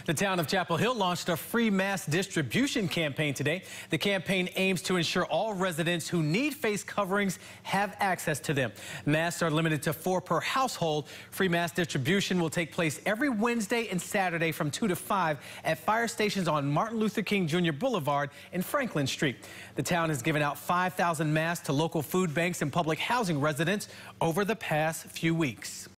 The town of Chapel Hill launched a free mask distribution campaign today. The campaign aims to ensure all residents who need face coverings have access to them. Masks are limited to 4 per household. Free mask distribution will take place every Wednesday and Saturday from 2 to 5 at fire stations on Martin Luther King Jr. Boulevard and Franklin Street. The town has given out 5,000 masks to local food banks and public housing residents over the past few weeks.